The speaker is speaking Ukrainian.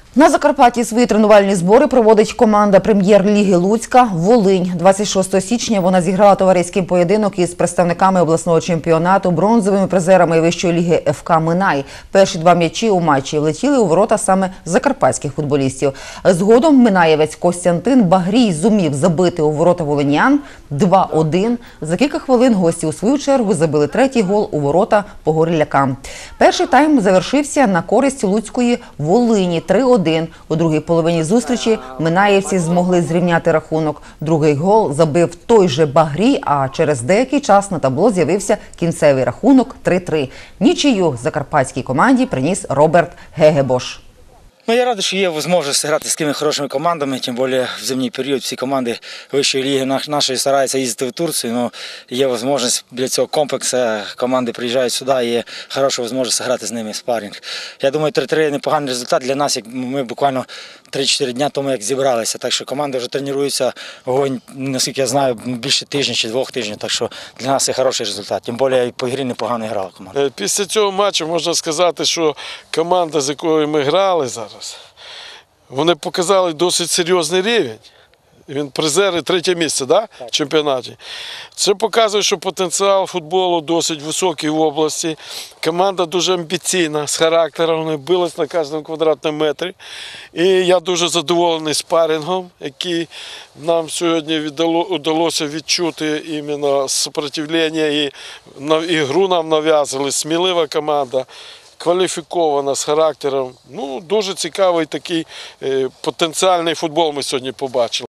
На Закарпатті свої тренувальні збори проводить команда прем'єр-ліги Луцька «Волинь». 26 січня вона зіграла товариський поєдинок із представниками обласного чемпіонату, бронзовими призерами вищої ліги ФК «Минай». Перші два м'ячі у матчі влетіли у ворота саме закарпатських футболістів. Згодом минаєвець Костянтин Багрій зумів забити у ворота волинян 2-1. За кілька хвилин гості у свою чергу забили третій гол у ворота погорілякам. Перший тайм завершився на користь луцької «Волині» 3-1. У другій половині зустрічі минаєвці змогли зрівняти рахунок. Другий гол забив той же Багрій, а через деякий час на табло з'явився кінцевий рахунок 3-3. Нічию закарпатській команді приніс Роберт Гегебош. Я радий, що є можливість грати з такими хорошими командами, тим більше в зимній період всі команди вищої ліги нашої стараються їздити в Турцію, але є можливість для цього комплексу, команди приїжджають сюди і є хороша можливість грати з ними спарринг. Я думаю, 3-3 – непоганий результат для нас, як ми буквально 3-4 дні тому як зібралися, так що команди вже тренуються, огонь, наскільки я знаю, більше тижня чи 2 тижнів, так що для нас це хороший результат, тим більше по грі непогано грала команда. Після цього матчу можна сказати, що команда, з якою ми грали зараз, вони показали досить серйозний рівень. Він призери 3-е місце, в чемпіонаті. Це показує, що потенціал футболу досить високий в області. Команда дуже амбіційна, з характером, вони бились на кожному квадратному метрі. І я дуже задоволений спарингом, який нам сьогодні вдалося відчути іменно сопротивлення і ігру нам нав'язали. Смілива команда. Кваліфікована, з характером. Дуже цікавий такий потенціальний футбол ми сьогодні побачили.